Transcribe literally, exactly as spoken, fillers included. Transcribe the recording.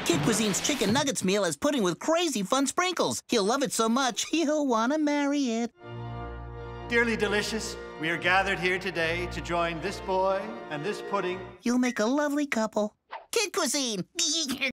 Kid Cuisine's chicken nuggets meal has pudding with crazy fun sprinkles. He'll love it so much, he'll want to marry it. Dearly delicious, we are gathered here today to join this boy and this pudding. You'll make a lovely couple. Kid Cuisine!